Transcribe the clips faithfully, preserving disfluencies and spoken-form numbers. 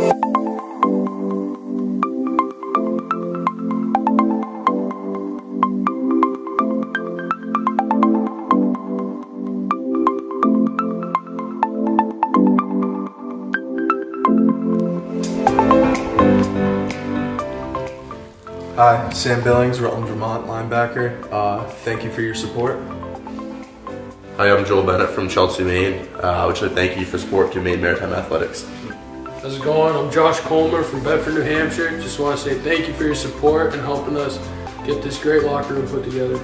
Hi, Sam Billings, Rutland, Vermont linebacker. Uh, thank you for your support. Hi, I'm Joel Bennett from Chelsea, Maine. Uh, I would like to thank you for support to Maine Maritime Athletics. How's it going? I'm Josh Coleman from Bedford, New Hampshire. Just want to say thank you for your support and helping us get this great locker room put together.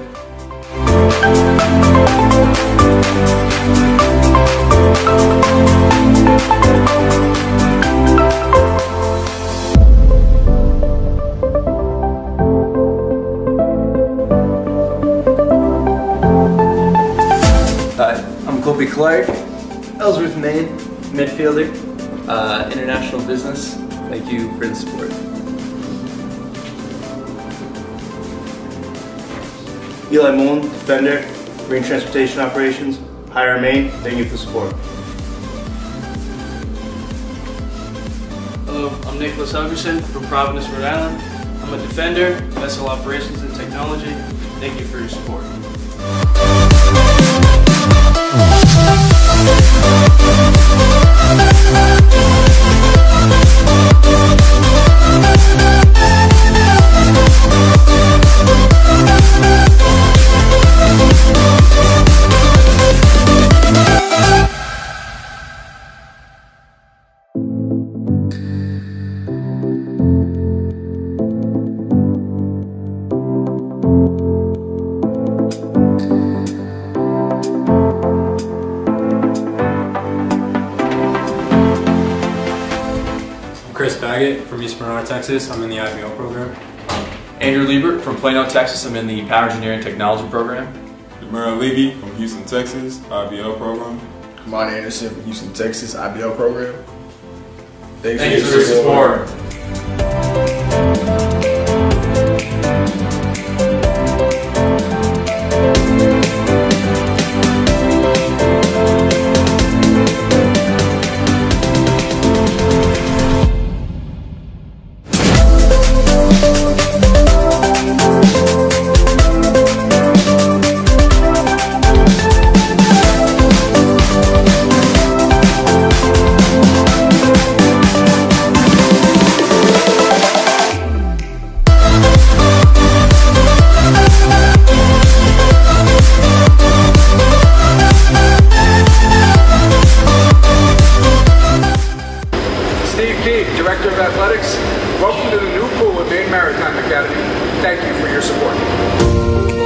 Hi, I'm Colby Clark, Ellsworth, Maine, midfielder, uh, international business. Thank you for the support. Eli Mullen, defender, marine transportation operations, Higher Maine. Thank you for the support. Hello, I'm Nicholas Hugerson from Providence, Rhode Island. I'm a defender, vessel operations and technology. Thank you for your support. Chris Baggett from East Bernard, Texas. I'm in the I B O program. Andrew Liebert from Plano, Texas. I'm in the Power Engineering Technology program. Demura Levy from Houston, Texas, I B O program. Kamon Anderson from Houston, Texas, I B O program. Thanks, Thanks for your support. support. Director of Athletics, welcome to the new pool at Maine Maritime Academy. Thank you for your support.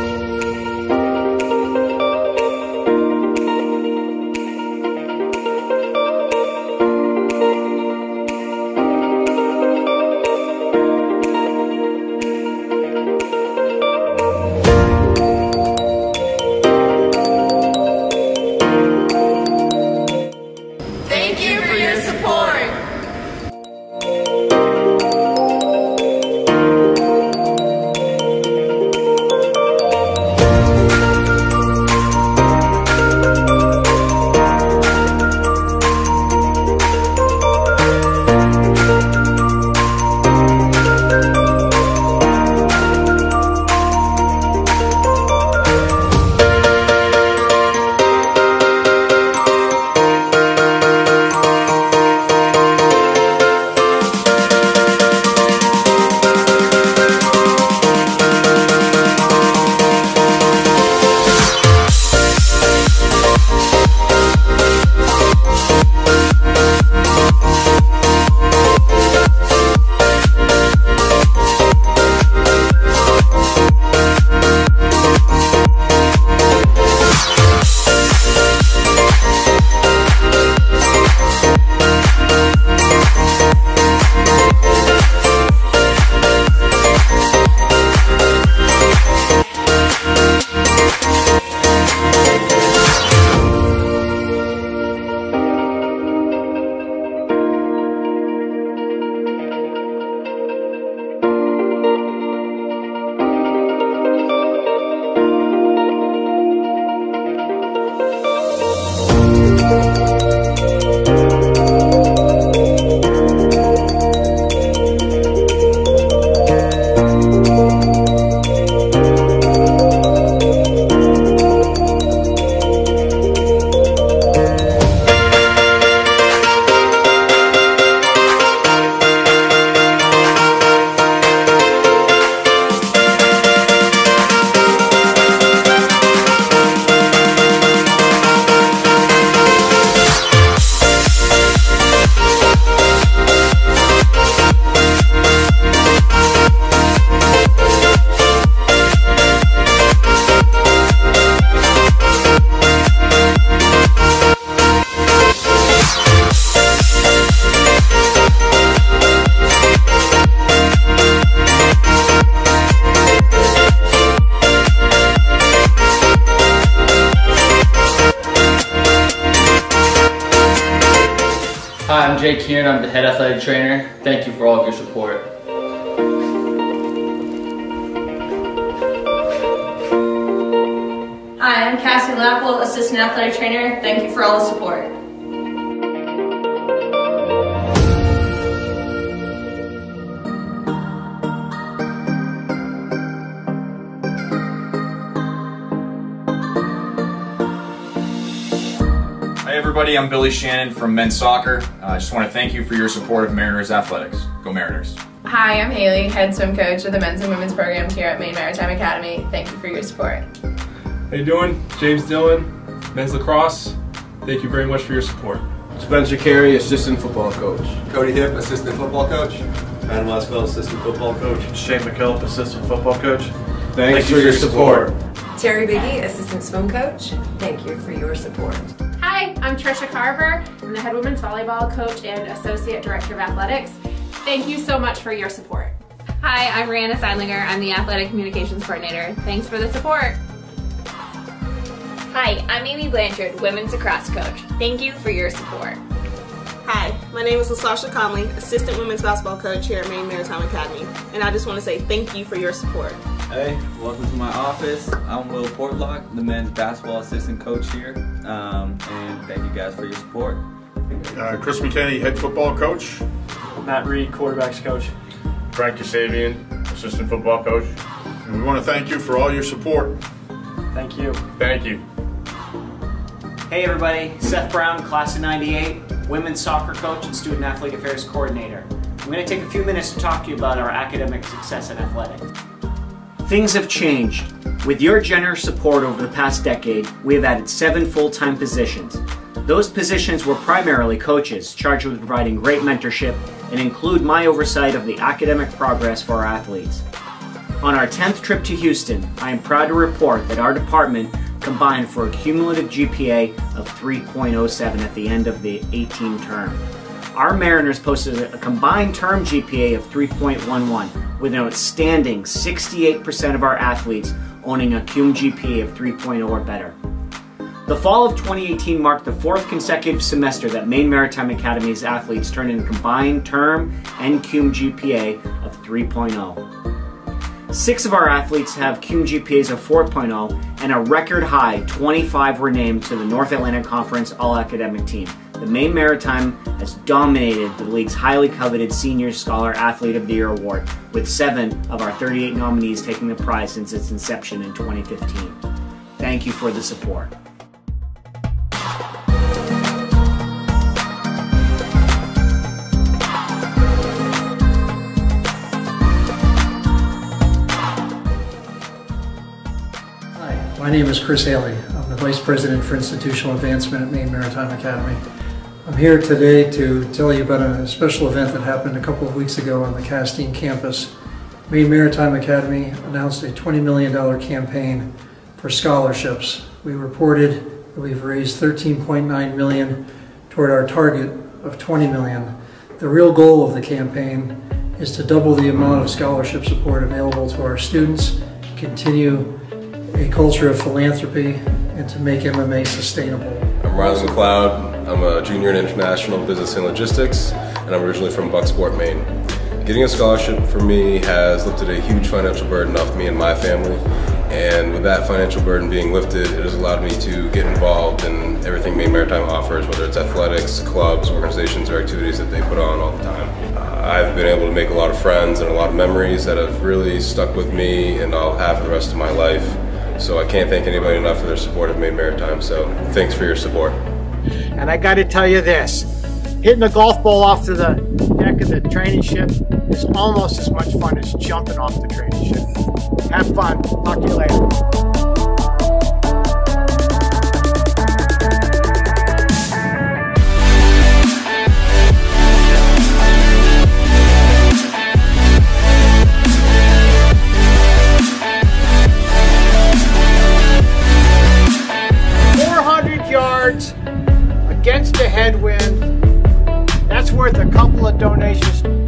Thank you for your support. Jake Kieran, I'm the head athletic trainer. Thank you for all of your support. Hi, I'm Cassie Lapple, assistant athletic trainer. Thank you for all the support. Hi everybody, I'm Billy Shannon from men's soccer. Uh, I just want to thank you for your support of Mariners athletics. Go Mariners. Hi, I'm Haley, head swim coach of the men's and women's programs here at Maine Maritime Academy. Thank you for your support. How you doing? James Dillon, men's lacrosse. Thank you very much for your support. Spencer Carey, assistant football coach. Cody Hip, assistant football coach. Adam Westfeld, assistant football coach. Shane McKillop, assistant football coach. Thanks Thank for your support. support. Terry Biggie, assistant swim coach. Thank you for your support. Hi, I'm Trisha Carver. I'm the head women's volleyball coach and associate director of athletics. Thank you so much for your support. Hi, I'm Rihanna Seidlinger. I'm the athletic communications coordinator. Thanks for the support. Hi, I'm Amy Blanchard, women's lacrosse coach. Thank you for your support. Hi, my name is LaSasha Conley, assistant women's basketball coach here at Maine Maritime Academy, and I just want to say thank you for your support. Hey, welcome to my office. I'm Will Portlock, the men's basketball assistant coach here, um, and thank you guys for your support. Uh, Chris McKinney, head football coach. Matt Reed, quarterbacks coach. Frank Kasabian, assistant football coach. And we want to thank you for all your support. Thank you. Thank you. Hey everybody, Seth Brown, class of ninety-eight, women's soccer coach and student athlete affairs coordinator. I'm going to take a few minutes to talk to you about our academic success in athletics. Things have changed. With your generous support over the past decade, we have added seven full-time positions. Those positions were primarily coaches, charged with providing great mentorship and include my oversight of the academic progress for our athletes. On our tenth trip to Houston, I am proud to report that our department combined for a cumulative G P A of three point oh seven at the end of the eighteen term. Our Mariners posted a combined term G P A of three point one one, with an outstanding sixty-eight percent of our athletes owning a cum G P A of three point oh or better. The fall of twenty eighteen marked the fourth consecutive semester that Maine Maritime Academy's athletes turned in a combined term and cum G P A of three point oh. Six of our athletes have cum G P As of four point oh, and a record high twenty-five were named to the North Atlantic Conference All-Academic Team. The Maine Maritime has dominated the league's highly coveted Senior Scholar Athlete of the Year award, with seven of our thirty-eight nominees taking the prize since its inception in twenty fifteen. Thank you for the support. My name is Chris Haley. I'm the Vice President for Institutional Advancement at Maine Maritime Academy. I'm here today to tell you about a special event that happened a couple of weeks ago on the Caiden campus. Maine Maritime Academy announced a twenty million dollar campaign for scholarships. We reported that we've raised thirteen point nine million dollars toward our target of twenty million dollars. The real goal of the campaign is to double the amount of scholarship support available to our students, continue a culture of philanthropy, and to make M M A sustainable. I'm Riley McLeod. I'm a junior in international business and logistics, and I'm originally from Bucksport, Maine. Getting a scholarship for me has lifted a huge financial burden off me and my family, and with that financial burden being lifted, it has allowed me to get involved in everything Maine Maritime offers, whether it's athletics, clubs, organizations, or activities that they put on all the time. Uh, I've been able to make a lot of friends and a lot of memories that have really stuck with me and I'll have for the rest of my life. So I can't thank anybody enough for their support of Maine Maritime, so thanks for your support. And I got to tell you this, hitting a golf ball off to the deck of the training ship is almost as much fun as jumping off the training ship. Have fun. Talk to you later. Yards against a headwind, that's worth a couple of donations.